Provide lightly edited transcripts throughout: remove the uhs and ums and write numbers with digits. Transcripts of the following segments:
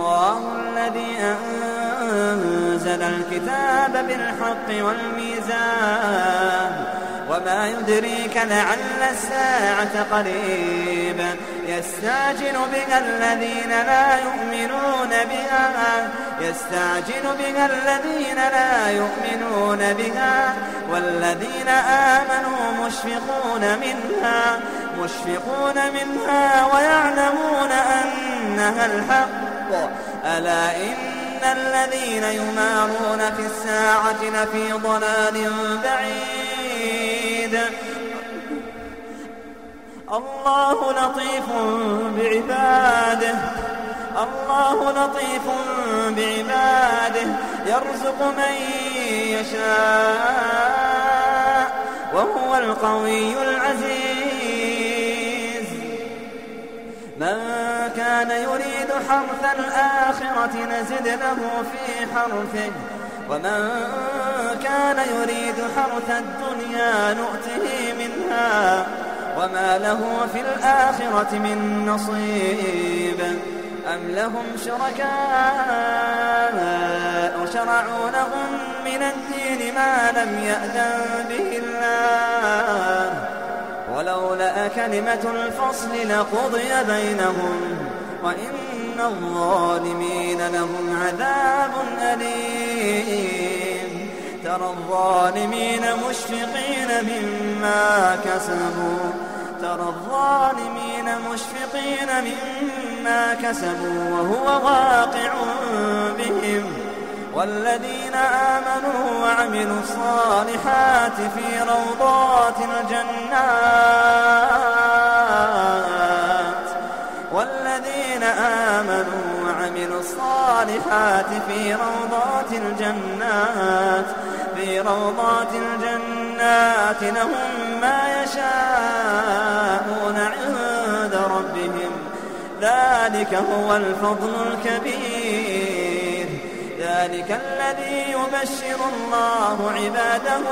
الله الذي أنزل الكتاب بالحق والميزان وما يدريك لعل الساعة قريب يستعجل بها الذين لا يؤمنون بها والذين آمنوا مشفقون منها ويعلمون أنها الحق ألا إن الذين يمارون في الساعة لفي ضلال بعيد الله لطيف بعباده يرزق من يشاء وهو القوي العزيز من كان يريد حرث الآخرة نزد له في حرثه ومن كان يريد حرث الدنيا نؤته منها وما له في الآخرة من نصيب أم لهم شركاء شرعوا لهم من الدين ما لم يأذن به الله ولولا كلمة الفصل لقضي بينهم وإن الظالمين لهم عذاب أليم ترى الظالمين مشفقين مما كسبوا وهو واقع بهم والذين آمنوا وعملوا الصالحات في روضات الجنات لهم ما يشاءون عند ربهم ذلك هو الفضل الكبير ذلك الذي يبشر الله عباده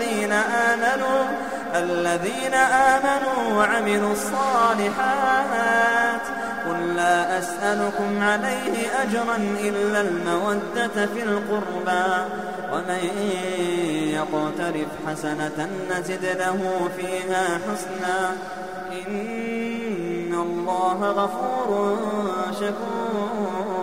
الذين آمنوا وعملوا الصالحات قل لا أسألكم عليه أجرا إلا المودة في القربى ومن يقترف حسنة نزد له فيها حسنا إن الله غفور شكور